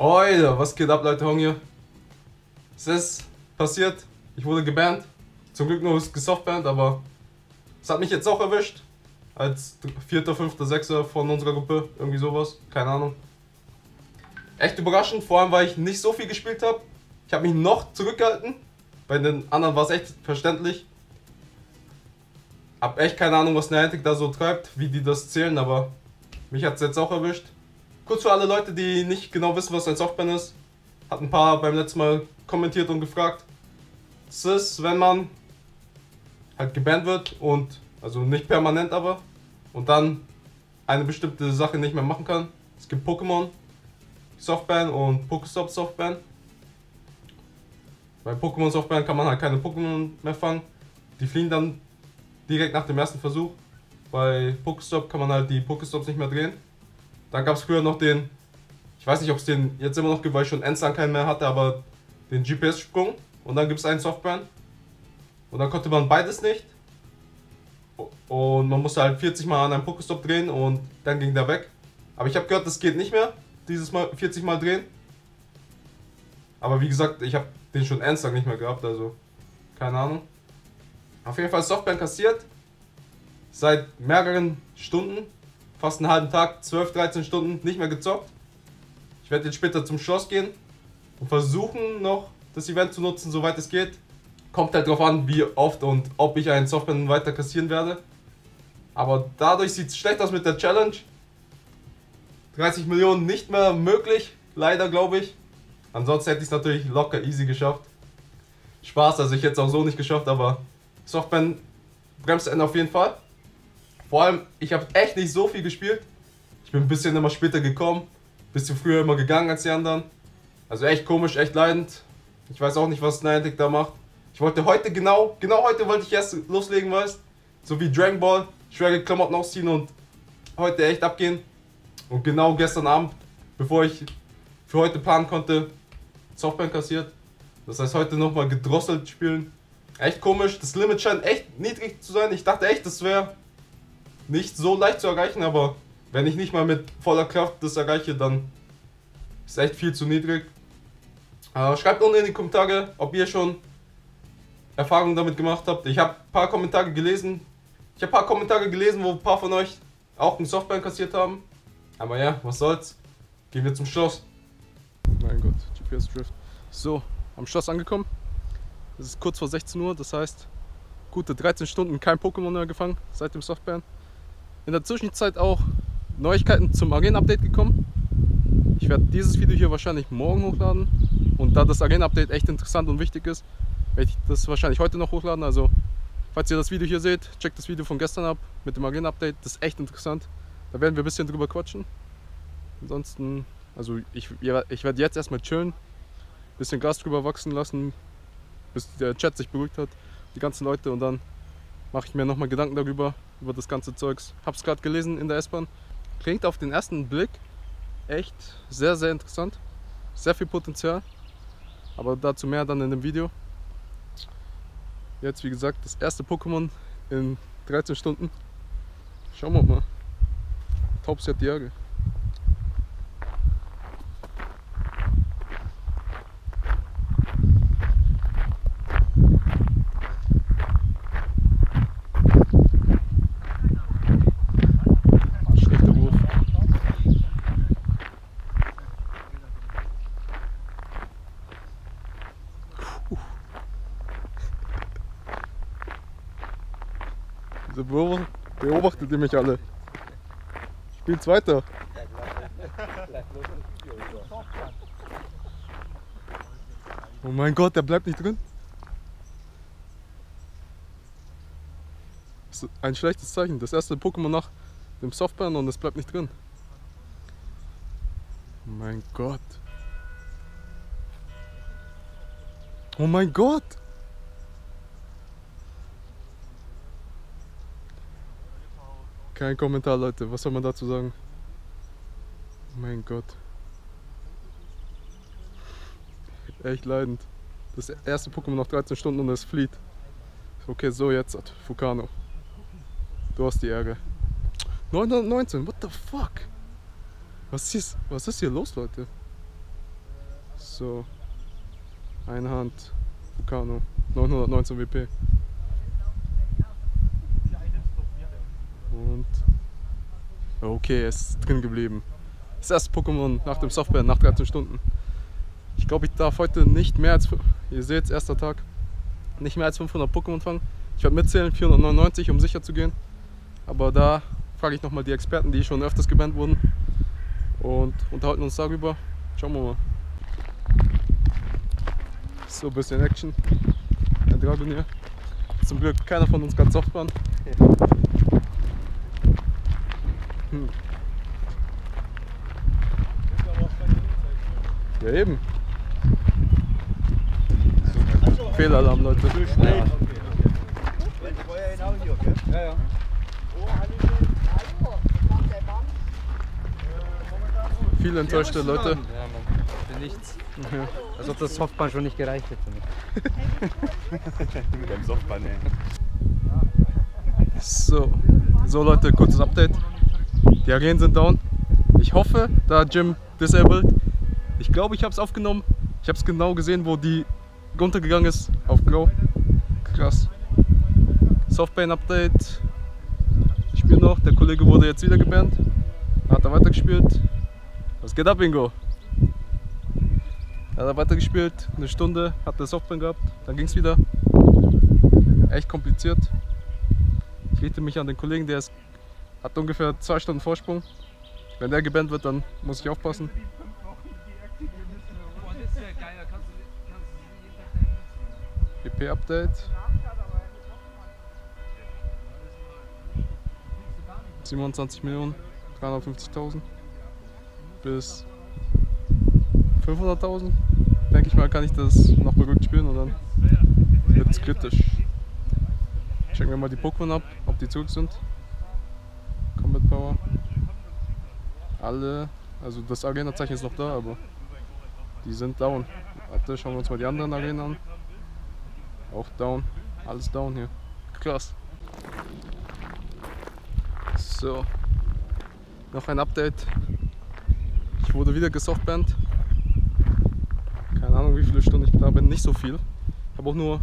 Alter, was geht ab, Leute, Hong hier. Es ist passiert, ich wurde gebannt. Zum Glück nur gesoftbannt, aber es hat mich jetzt auch erwischt. Als 4., 5., 6. von unserer Gruppe, irgendwie sowas, keine Ahnung. Echt überraschend, vor allem weil ich nicht so viel gespielt habe. Ich habe mich noch zurückgehalten, bei den anderen war es echt verständlich. Hab echt keine Ahnung, was Niantic da so treibt, wie die das zählen, aber mich hat es jetzt auch erwischt. Kurz für alle Leute, die nicht genau wissen, was ein Softban ist. Hat ein paar beim letzten Mal kommentiert und gefragt. Das ist, wenn man halt gebannt wird und, also nicht permanent aber, und dann eine bestimmte Sache nicht mehr machen kann. Es gibt Pokémon Softban und Pokestop Softban. Bei Pokémon Softban kann man halt keine Pokémon mehr fangen. Die fliehen dann direkt nach dem ersten Versuch. Bei Pokestop kann man halt die Pokestops nicht mehr drehen. Dann gab es früher noch den, ich weiß nicht, ob es den jetzt immer noch gibt, weil ich schon Endstern keinen mehr hatte, aber den GPS-Sprung. Und dann gibt es einen Softban. Und dann konnte man beides nicht. Und man musste halt 40 Mal an einem Pokestop drehen und dann ging der weg. Aber ich habe gehört, das geht nicht mehr, dieses Mal 40 Mal drehen. Aber wie gesagt, ich habe den schon Endstern nicht mehr gehabt, also keine Ahnung. Auf jeden Fall Softban kassiert. Seit mehreren Stunden, fast einen halben Tag, 12, 13 Stunden nicht mehr gezockt. Ich werde jetzt später zum Schloss gehen und versuchen noch das Event zu nutzen, soweit es geht. Kommt halt drauf an, wie oft und ob ich einen Softban weiter kassieren werde. Aber dadurch sieht es schlecht aus mit der Challenge. 30 Millionen nicht mehr möglich, leider glaube ich. Ansonsten hätte ich es natürlich locker easy geschafft. Spaß, also ich hätte es auch so nicht geschafft, aber Softban bremst einen auf jeden Fall. Vor allem, ich habe echt nicht so viel gespielt. Ich bin ein bisschen immer später gekommen, bisschen früher immer gegangen als die anderen. Also echt komisch, echt leidend. Ich weiß auch nicht, was Niantic da macht. Ich wollte heute genau heute wollte ich erst loslegen, weißt, so wie Dragon Ball, schwere Klamotten ausziehen und heute echt abgehen. Und genau gestern Abend, bevor ich für heute planen konnte, Softban kassiert. Das heißt, heute nochmal gedrosselt spielen. Echt komisch, das Limit scheint echt niedrig zu sein. Ich dachte echt, das wäre nicht so leicht zu erreichen, aber wenn ich nicht mal mit voller Kraft das erreiche, dann ist echt viel zu niedrig. Schreibt unten in die Kommentare, ob ihr schon Erfahrungen damit gemacht habt. Ich habe ein paar Kommentare gelesen. Wo ein paar von euch auch einen Softban kassiert haben. Aber ja, was soll's. Gehen wir zum Schloss. Mein Gott, GPS Drift. So, am Schloss angekommen. Es ist kurz vor 16 Uhr, das heißt, gute 13 Stunden kein Pokémon mehr gefangen seit dem Softban. In der Zwischenzeit auch Neuigkeiten zum Arena-Update gekommen. Ich werde dieses Video hier wahrscheinlich morgen hochladen. Und da das Arena-Update echt interessant und wichtig ist, werde ich das wahrscheinlich heute noch hochladen. Also, falls ihr das Video hier seht, checkt das Video von gestern ab mit dem Arena-Update. Das ist echt interessant. Da werden wir ein bisschen drüber quatschen. Ansonsten, also ich werde jetzt erstmal chillen, bisschen Gras drüber wachsen lassen, bis der Chat sich beruhigt hat, die ganzen Leute, und dann mache ich mir nochmal Gedanken darüber, über das ganze Zeugs. Hab's gerade gelesen in der S-Bahn. Klingt auf den ersten Blick echt sehr, sehr interessant. Sehr viel Potenzial, aber dazu mehr dann in dem Video. Jetzt, wie gesagt, das erste Pokémon in 13 Stunden. Schauen wir mal. Taubsi hat die Jahre. Schlechter Wurf. Wieso beobachtet ihr mich alle? Spielt's weiter. Oh mein Gott, der bleibt nicht drin. Das ist ein schlechtes Zeichen. Das erste Pokémon nach dem Softban und es bleibt nicht drin. Oh mein Gott. Oh mein Gott. Kein Kommentar, Leute. Was soll man dazu sagen? Oh mein Gott. Echt leidend. Das erste Pokémon nach 13 Stunden und es flieht. Okay, so jetzt, Fukano. Du hast die Ärger. 919, what the fuck? Was ist hier los, Leute? So, eine Hand, Vulcano, 919 WP. Und okay, er ist drin geblieben. Das erste Pokémon nach dem Softband, nach 13 Stunden. Ich glaube, ich darf heute nicht mehr als, ihr seht, erster Tag, nicht mehr als 500 Pokémon fangen. Ich werde mitzählen, 499, um sicher zu gehen. Aber da frage ich nochmal die Experten, die schon öfters gebannt wurden. Und unterhalten uns darüber. Schauen wir mal. So, ein bisschen Action. Ein Dragonier. Zum Glück keiner von uns kann Softbahn. Ja, eben. Fehlalarm, Leute. Viele enttäuschte Leute. Ja, Mann. Für nichts. Ja. Als ob das Softbahn schon nicht gereicht hätte. Mit dem Softbahn, ey. So Leute, kurzes Update. Die Arenen sind down. Ich hoffe, da Jim disabled. Ich glaube, ich habe es aufgenommen. Ich habe es genau gesehen, wo die runtergegangen ist. Auf Grau. Krass. Softbane-Update. Ich spiele noch. Der Kollege wurde jetzt wieder gebannt. Hat er weitergespielt. Was geht ab, Ingo? Hat er weitergespielt. Eine Stunde hat er Softbane gehabt. Dann ging es wieder. Echt kompliziert. Ich richte mich an den Kollegen, der hat ungefähr 2 Stunden Vorsprung. Wenn der gebannt wird, dann muss ich aufpassen. PP-Update. 27.350.000 bis 500.000. Denke ich mal, kann ich das noch beruhigt spielen und dann wird es kritisch. Checken wir mal die Pokémon ab, ob die zurück sind. Combat Power. Alle, also das Arena-Zeichen ist noch da, aber die sind down. Warte, schauen wir uns mal die anderen Arenen an. Auch down. Alles down hier. Krass. So. Noch ein Update. Ich wurde wieder gesoftbannt. Keine Ahnung, wie viele Stunden ich da bin. Nicht so viel. Ich habe auch nur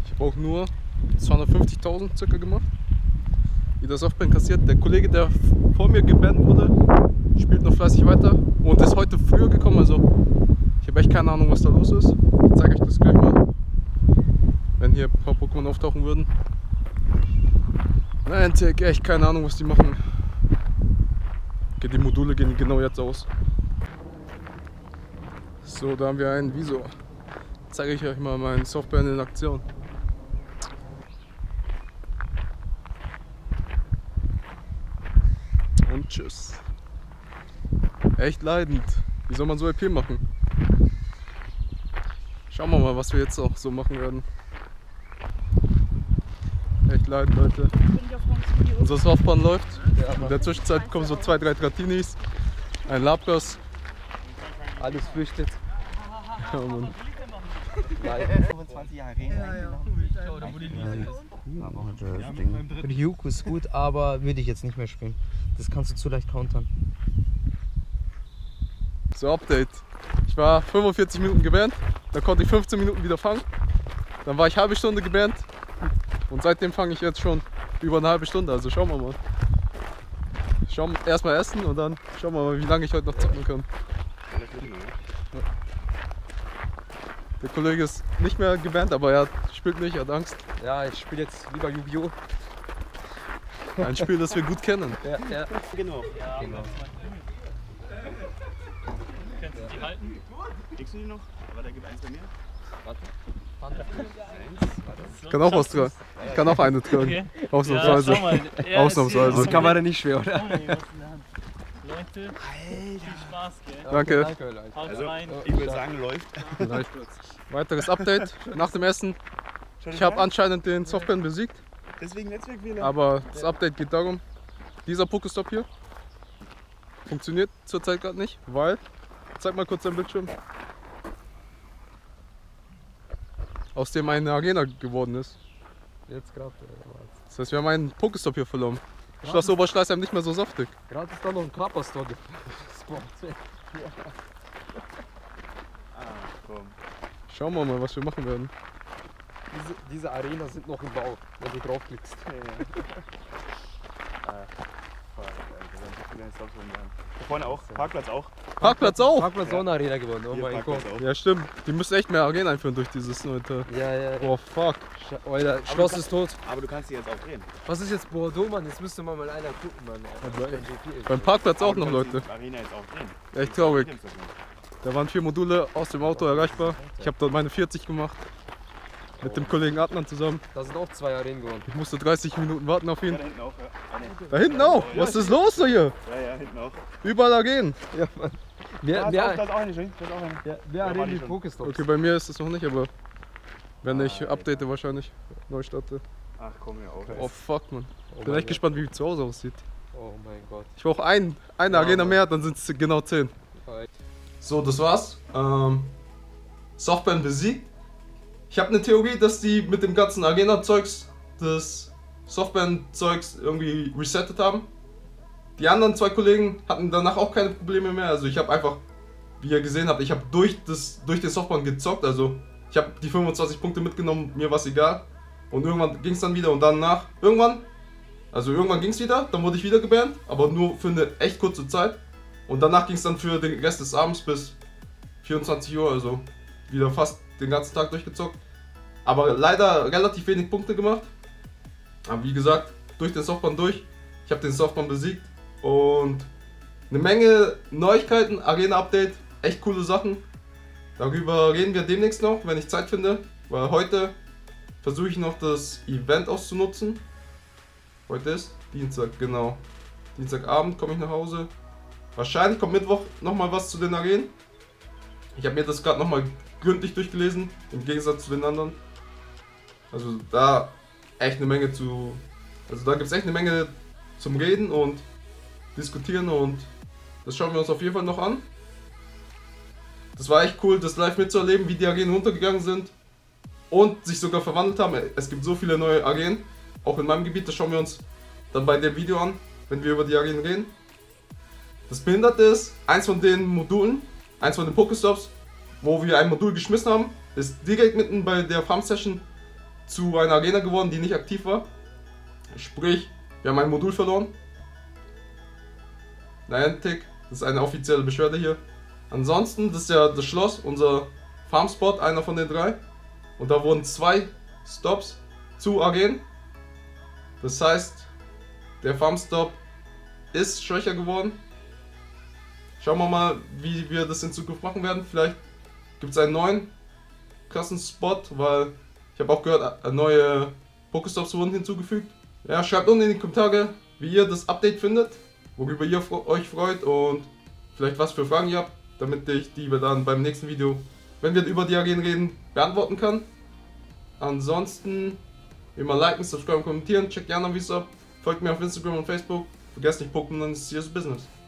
250.000 circa gemacht. Wieder Softband kassiert. Der Kollege, der vor mir gebannt wurde, spielt noch fleißig weiter und ist heute früher gekommen. Also ich habe echt keine Ahnung, was da los ist. Ich zeige euch das gleich mal, wenn hier ein paar Pokémon auftauchen würden. Nein, echt keine Ahnung, was die machen. Okay, die Module gehen genau jetzt aus. So, da haben wir einen Visor. Zeige ich euch mal meinen Softband in Aktion. Und tschüss. Echt leidend. Wie soll man so EP machen? Schauen wir mal, was wir jetzt auch so machen werden. Echt leidend, Leute. Unser Softbahn läuft. In der Zwischenzeit kommen so 2, 3 Tratinis, ein Labgas. Alles flüchtet. Ja, Mann. 25 Jahre Ryuk ist gut, aber würde ich jetzt nicht mehr spielen. Das kannst du zu leicht countern. So, Update. Ich war 45 Minuten gebannt, da konnte ich 15 Minuten wieder fangen. Dann war ich halbe Stunde gebannt und seitdem fange ich jetzt schon über eine halbe Stunde. Also schauen wir mal. Erstmal essen und dann schauen wir mal, wie lange ich heute noch zocken kann. Der Kollege ist nicht mehr gebannt, aber er spielt nicht, er hat Angst. Ja, ich spiele jetzt lieber Yu-Gi-Oh! Ein Spiel, das wir gut kennen. Ja. Genau. Genau. Kannst du die halten? Kriegst du die noch? Aber da gibt eins bei mir. Warte. Kann auch was tragen. Ich kann auch eine tragen. Okay. Ausnahmsweise. Ja, schau mal. Ausnahmsweise. Das Kamera nicht schwer, oder? Leute, viel Spaß, gell? Danke. Leute. Haut Also, rein. ich würde sagen, läuft. Weiteres Update nach dem Essen. Ich habe anscheinend den Softband besiegt, Deswegen Netzwerkfehler. aber das Update geht darum, dieser Pokestop hier funktioniert zurzeit gerade nicht, weil, zeig mal kurz dein Bildschirm, aus dem eine Arena geworden ist. Jetzt gerade. Das heißt, wir haben einen Pokestop hier verloren. Schloss Oberschleißheim nicht mehr so saftig. Gerade ist da noch ein Körperstore. komm. Schauen wir mal, was wir machen werden. Diese Arena sind noch im Bau, wenn du draufklickst. Da vorne auch, Parkplatz auch. Parkplatz auch! Parkplatz auch eine Arena gewonnen, oh Hier, mein Gott. Parkplatz auch. Ja, stimmt. Die müssen echt mehr Arenen einführen durch dieses neue. Ja. Boah, fuck. Alter, Schloss ist tot. Aber du kannst die jetzt auch drehen. Was ist jetzt Bordeaux, Mann? Jetzt müsste mal einer gucken, Mann. Beim Parkplatz auch Aber du noch, kannst Leute. die Arena jetzt auch drehen. Echt traurig. Du nimmst das nicht. Da waren 4 Module aus dem Auto erreichbar. Ich habe dort meine 40 gemacht. Mit dem Kollegen Adnan zusammen. Da sind auch 2 Arenen gewonnen. Ich musste 30 Minuten warten auf Ja, ihn. da hinten auch, ja. Ah, nee. Da hinten auch! Was ist los so hier? Ja, hinten auch. Überall Arenen. Ja, Mann. Da ist auch nicht, da ist auch eine. Wer war Arenen die die schon. Pokestops? Okay, bei mir ist es noch nicht, aber wenn ich update wahrscheinlich, neu starte. Ach komm, ja auch. Oh fuck, man. Oh Bin echt gespannt, wie zu Hause aussieht. Oh mein Gott. Ich brauche eine Arena mehr, dann sind es genau 10. So, das war's. Softband besiegt. Ich habe eine Theorie, dass die mit dem ganzen Arena-Zeugs das Softband-Zeugs irgendwie resettet haben. Die anderen 2 Kollegen hatten danach auch keine Probleme mehr. Also ich habe einfach, wie ihr gesehen habt, ich habe durch den Softband gezockt. Also ich habe die 25 Punkte mitgenommen, mir war es egal. Und irgendwann ging es dann wieder und danach, irgendwann ging es wieder, dann wurde ich wieder gebannt, aber nur für eine echt kurze Zeit. Und danach ging es dann für den Rest des Abends bis 24 Uhr, also wieder fast den ganzen Tag durchgezockt. Aber leider relativ wenig Punkte gemacht. Aber wie gesagt, durch den Softband durch. Ich habe den Softband besiegt und eine Menge Neuigkeiten, Arena-Update, echt coole Sachen. Darüber reden wir demnächst noch, wenn ich Zeit finde, weil heute versuche ich noch das Event auszunutzen. Heute ist Dienstag, genau. Dienstagabend komme ich nach Hause. Wahrscheinlich kommt Mittwoch nochmal was zu den Arenen. Ich habe mir das gerade nochmal gründlich durchgelesen, im Gegensatz zu den anderen. Also da echt eine Menge da gibt es echt eine Menge zum Reden und diskutieren und das schauen wir uns auf jeden Fall noch an. Das war echt cool, das live mitzuerleben, wie die Arenen runtergegangen sind und sich sogar verwandelt haben. Es gibt so viele neue Arenen, auch in meinem Gebiet, das schauen wir uns dann bei dem Video an, wenn wir über die Arenen reden. Das Behinderte ist, eins von den Modulen, eins von den Pokestops, wo wir ein Modul geschmissen haben, ist direkt mitten bei der Farm Session zu einer Arena geworden, die nicht aktiv war. Sprich, wir haben ein Modul verloren. Niantic, das ist eine offizielle Beschwerde hier. Ansonsten, das ist ja das Schloss, unser Farmspot, einer von den 3. Und da wurden 2 Stops zu Arenen. Das heißt, der Farmstop ist schwächer geworden. Schauen wir mal, wie wir das in Zukunft machen werden. Vielleicht gibt es einen neuen krassen Spot, weil ich habe auch gehört, neue Pokestops wurden hinzugefügt. Ja, schreibt unten in die Kommentare, wie ihr das Update findet, worüber ihr euch freut und vielleicht was für Fragen ihr habt, damit ich die dann beim nächsten Video, wenn wir über die Arenen reden, beantworten kann. Ansonsten immer liken, subscriben, kommentieren, checkt die anderen Videos ab, folgt mir auf Instagram und Facebook. Vergesst nicht, Pokémon ist serious business.